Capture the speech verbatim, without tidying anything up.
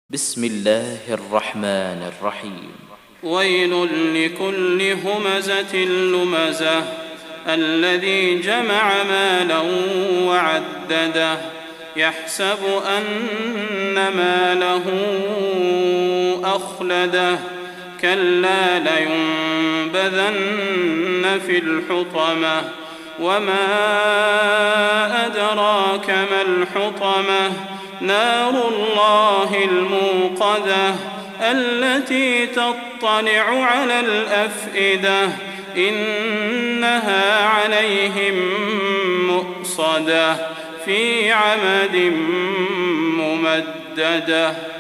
بسم الله الرحمن الرحيم. ويل لكل همزة لمزة الذي جمع مالا وعدده يحسب أن ماله أخلده كلا لينبذن في الحطمة وما أدراك ما الحطمة نار الله الموقدة التي تطلع على الأفئدة إنها عليهم مؤصدة في عمد ممددة.